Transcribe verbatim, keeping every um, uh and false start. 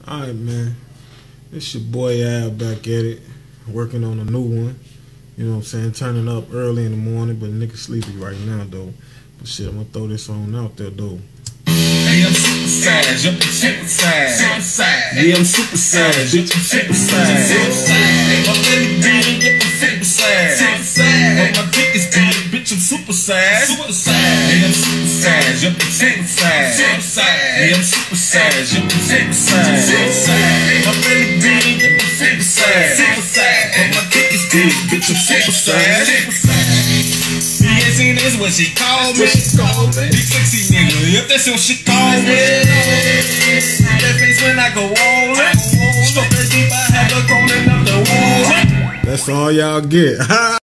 Alright, man. It's your boy Al back at it, working on a new one. You know what I'm saying? Turning up early in the morning, but nigga sleepy right now, though. But shit, I'm gonna throw this on out there, though. Hey, I'm super size, I'm super size. Yeah, I'm super size, bitch, I'm super size. My belly big, yeah, I'm super size. My dick is big, bitch, I'm super size. Hey, I'm super size, I'm super size. Yeah, I'm super size, I'm super size. My belly big, yeah, I'm super size. My dick is big, bitch, I'm super size. Yeah, see, that's what she called me. Big sexy nigga, yep, that's what she called me. That face when I go all in. Stroke her deep, I have her crawling up the wall. That's all y'all get.